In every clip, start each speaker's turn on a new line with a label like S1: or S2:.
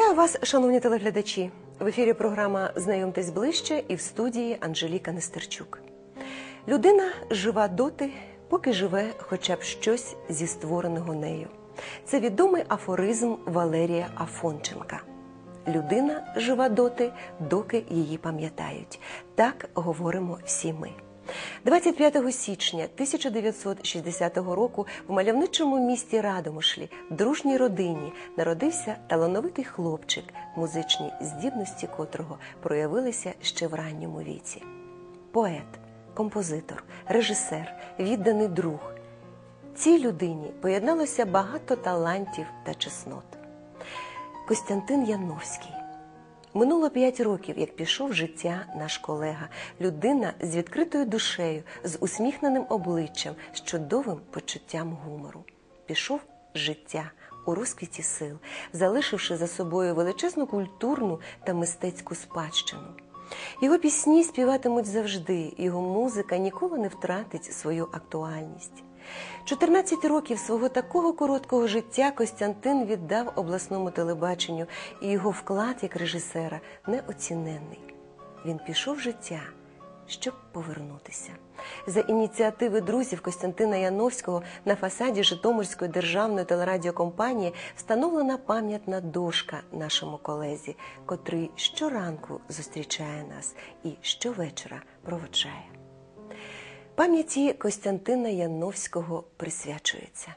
S1: Вітаю вас, шановні телеглядачі! В ефірі програма «Знайомтесь ближче» і в студії Анжеліка Нестерчук. Людина жива доти, поки живе хоча б щось зі створеного нею. Це відомий афоризм Валерія Афонченка. Людина жива доти, доки її пам'ятають. Так говоримо всі ми. 25 січня 1960 року в мальовничому місті Радомишлі, в дружній родині, народився талановитий хлопчик, музичні здібності котрого проявилися ще в ранньому віці. Поет, композитор, режисер, відданий друг. Цій людині поєдналося багато талантів та чеснот. Костянтин Яновський. Минуло 5 років, як пішов з життя наш колега, людина з відкритою душею, з усміхненим обличчям, з чудовим почуттям гумору. Пішов з життя у розквіті сил, залишивши за собою величезну культурну та мистецьку спадщину. Його пісні співатимуть завжди, його музика ніколи не втратить свою актуальність. 14 років свого такого короткого життя Костянтин віддав обласному телебаченню, і його вклад як режисера неоціненний. Він пішов з життя, щоб повернутися. За ініціативи друзів Костянтина Яновського на фасаді Житомирської державної телерадіокомпанії встановлена пам'ятна дошка нашому колезі, котрий щоранку зустрічає нас і щовечора проводжає. Пам'яті Костянтина Яновського присвячується.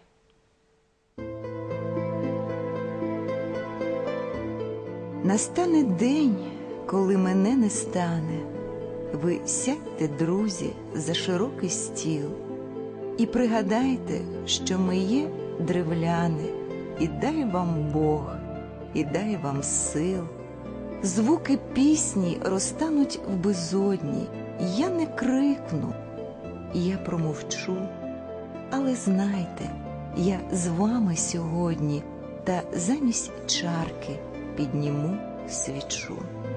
S2: Настане день, коли мене не стане. Ви сядьте, друзі, за широкий стіл і пригадайте, що ми є древляни, і дай вам Бог, і дай вам сил. Звуки пісні розтануть в безодні, я не крикну, я промовчу, але знайте, я з вами сьогодні, та замість чарки підніму свічу.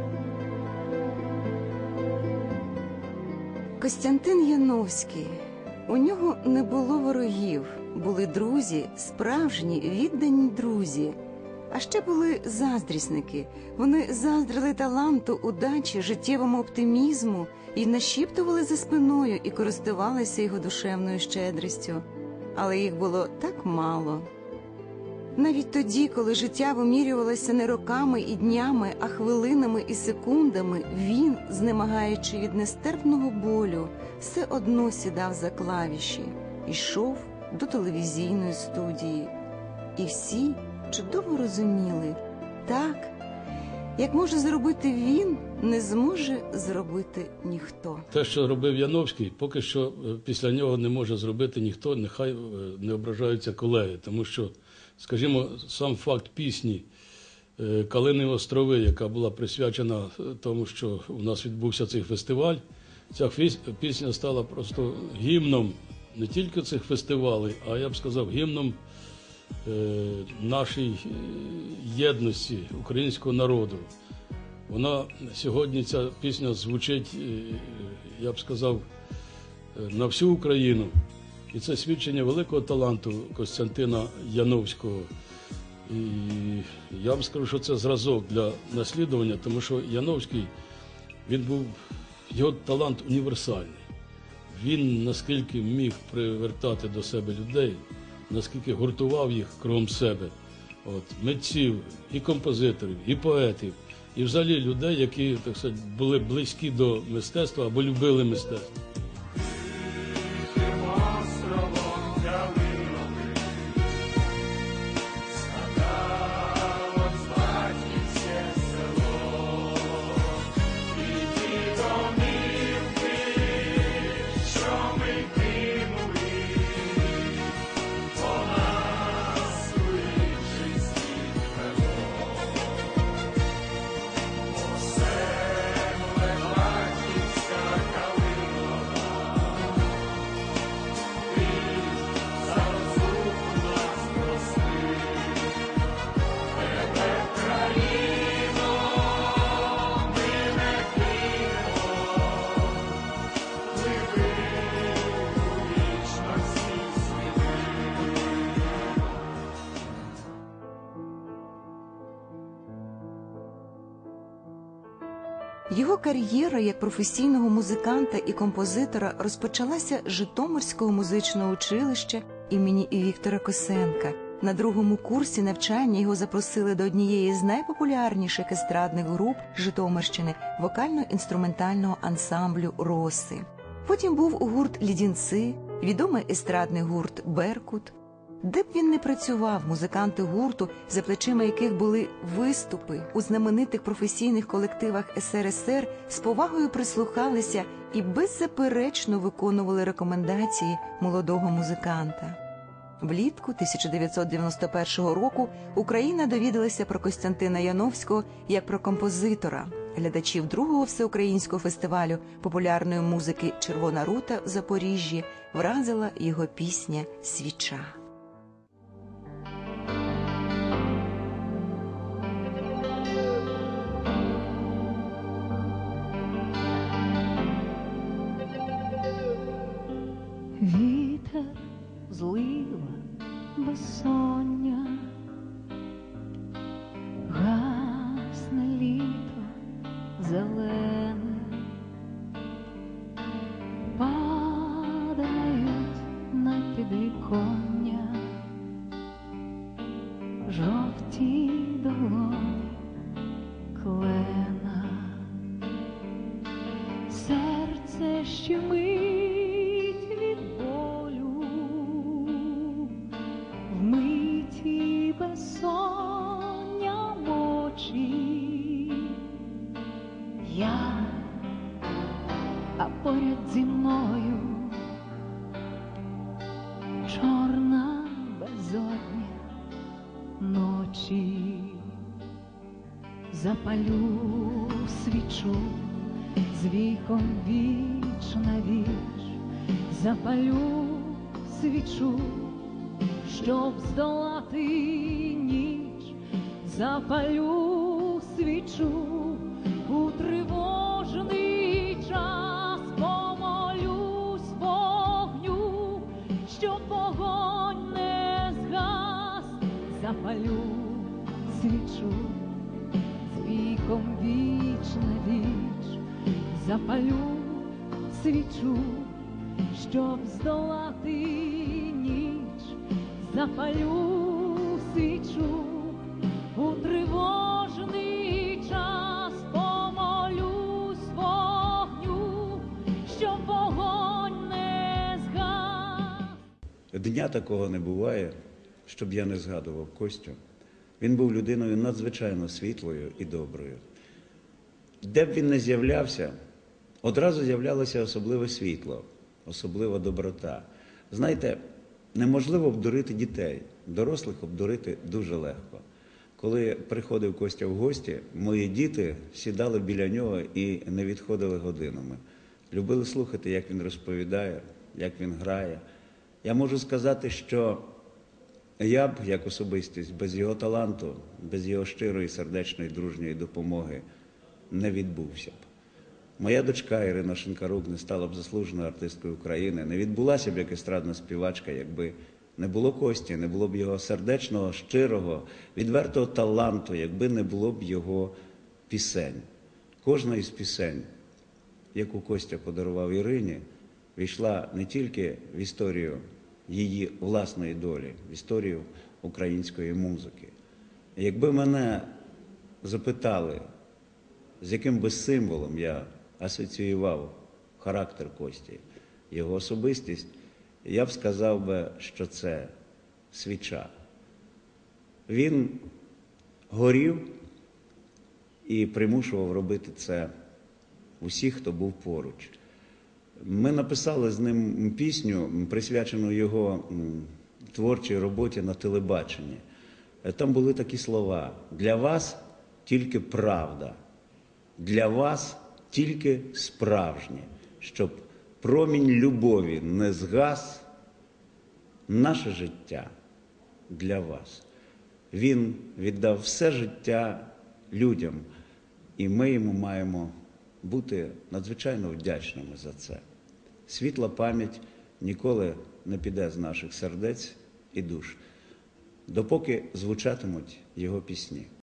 S2: Костянтин Яновський. У нього не було ворогів, були друзі, справжні, віддані друзі. А ще були заздрісники. Вони заздрили таланту, удачі, життєвому оптимізму і нашіптували за спиною і користувалися його душевною щедрістю. Але їх було так мало. Навіть тоді, коли життя вимірювалося не роками і днями, а хвилинами і секундами, він, знемагаючи від нестерпного болю, все одно сідав за клавіші, йшов до телевізійної студії. І всі чудово розуміли, так, як може зробити він, не зможе зробити ніхто.
S3: Те, що робив Яновський, поки що після нього не може зробити ніхто, нехай не ображаються колеги, тому що, скажімо, сам факт пісні «Калинові острови», яка була присвячена тому, що у нас відбувся цей фестиваль, ця пісня стала просто гімном не тільки цих фестивалей, а я б сказав, гімном нашій єдності українського народу. Вона сьогодні, ця пісня звучить, я б сказав, на всю Україну. І це свідчення великого таланту Костянтина Яновського. І я вам скажу, що це зразок для наслідування, тому що Яновський, його талант універсальний. Він наскільки міг привертати до себе людей, наскільки гуртував їх кругом себе. Митців, і композиторів, і поетів, і взагалі людей, які, так сказати, були близькі до мистецтва або любили мистецтво.
S2: Його кар'єра як професійного музиканта і композитора розпочалася з Житомирського музичного училища імені Віктора Косенка. На другому курсі навчання його запросили до однієї з найпопулярніших естрадних груп Житомирщини – вокально-інструментального ансамблю «Роси». Потім був гурт «Лідінці», відомий естрадний гурт «Беркут». Де б він не працював, музиканти гурту, за плечима яких були виступи у знаменитих професійних колективах СРСР, з повагою прислухалися і беззаперечно виконували рекомендації молодого музиканта. Влітку 1991 року Україна довідалася про Костянтина Яновського як про композитора. Глядачів другого всеукраїнського фестивалю популярної музики «Червона рута» в Запоріжжі вразила його пісня «Свіча».
S4: Вітер, злива, безсоння, гасне літо зелене, падають на підвіконня жовті долоні клена, серце щемить від болю, вмиті безсоння очі. Я, а поряд зі мною чорна безодня ночі. Запалю свічу з віком віч на віч, запалю свічу, щоб здолати ніч, запалю свічу у тривожний час, помолюсь вогню, щоб вогонь не згас, запалю свічу з віком віч на віч, запалю свічу, щоб здолати ніч, запалю свічу у тривожний час, помолюсь вогню, щоб вогонь не згас.
S5: Дня такого не буває, щоб я не згадував Костю. Він був людиною надзвичайно світлою і доброю. Де б він не з'являвся, одразу з'являлося особливе світло, особлива доброта. Знаєте, неможливо обдурити дітей, дорослих обдурити дуже легко. Коли приходив Костя в гості, мої діти сідали біля нього і не відходили годинами. Любили слухати, як він розповідає, як він грає. Я можу сказати, що я б, як особистість, без його таланту, без його щирої, сердечної, дружньої допомоги не відбувся б. Моя дочка Ірина Шинкарук не стала б заслуженою артисткою України, не відбулася б як естрадна співачка, якби не було Кості, не було б його сердечного, щирого, відвертого таланту, якби не було б його пісень. Кожна із пісень, яку Костя подарував Ірині, війшла не тільки в історію її власної долі, в історію української музики. Якби мене запитали, з яким би символом я асоціював характер Кості, його особистість, я б сказав би, що це свіча. Він горів і примушував робити це усіх, хто був поруч. Ми написали з ним пісню, присвячену його творчій роботі на телебаченні. Там були такі слова: «Для вас тільки правда, для вас тільки справжнє, щоб промінь любові не згас, наше життя для вас». Він віддав все життя людям, і ми йому маємо бути надзвичайно вдячними за це. Світла пам'ять ніколи не піде з наших сердець і душ, допоки звучатимуть його пісні.